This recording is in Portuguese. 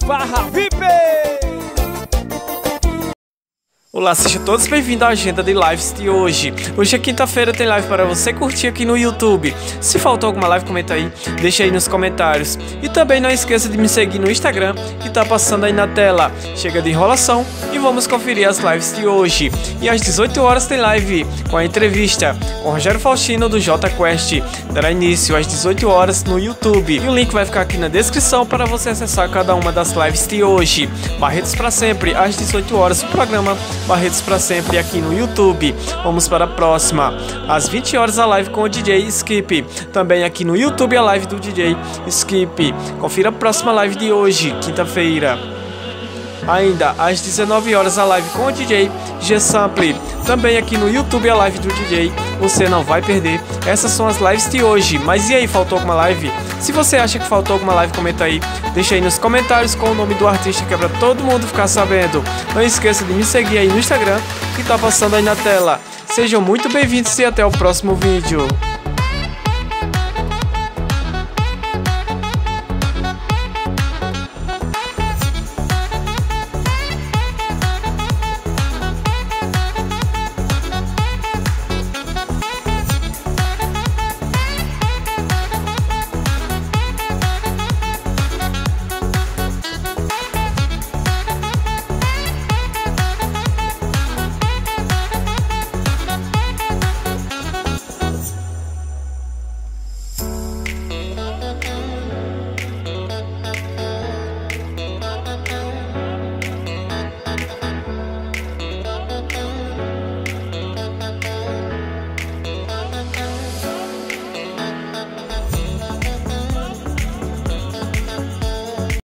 twitch.tv/VIP. Olá, sejam todos bem-vindos à agenda de lives de hoje. Hoje é quinta-feira, tem live para você curtir aqui no YouTube. Se faltou alguma live, comenta aí, deixa aí nos comentários. E também não esqueça de me seguir no Instagram, que tá passando aí na tela. Chega de enrolação e vamos conferir as lives de hoje. E às 18 horas tem live com a entrevista com Rogério Faustino do J Quest. Dará início às 18 horas no YouTube. E o link vai ficar aqui na descrição para você acessar cada uma das lives de hoje. Barretos para sempre, às 18 horas, o programa Barretos para sempre aqui no YouTube. Vamos para a próxima. Às 20 horas a live com o DJ Skip. Também aqui no YouTube a live do DJ Skip. Confira a próxima live de hoje, quinta-feira. Ainda às 19 horas a live com o DJ G-Sample. Também aqui no YouTube a live do DJ. Você não vai perder. Essas são as lives de hoje. Mas e aí, faltou alguma live? Se você acha que faltou alguma live, comenta aí. Deixa aí nos comentários com o nome do artista, que é pra todo mundo ficar sabendo. Não esqueça de me seguir aí no Instagram, que tá passando aí na tela. Sejam muito bem-vindos e até o próximo vídeo.